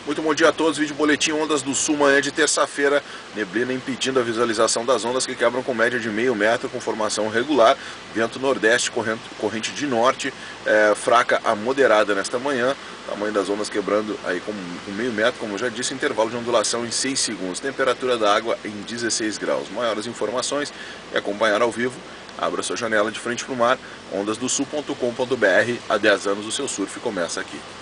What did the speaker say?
Muito bom dia a todos, vídeo boletim Ondas do Sul, manhã de terça-feira. Neblina impedindo a visualização das ondas que quebram com média de meio metro, com formação regular. Vento nordeste, corrente de norte, fraca a moderada nesta manhã. Tamanho das ondas quebrando aí com meio metro, como eu já disse, intervalo de ondulação em 6 segundos. Temperatura da água em 16 graus. Maiores informações e acompanhar ao vivo. Abra sua janela de frente para o mar, ondasdosul.com.br. Há 10 anos o seu surf começa aqui.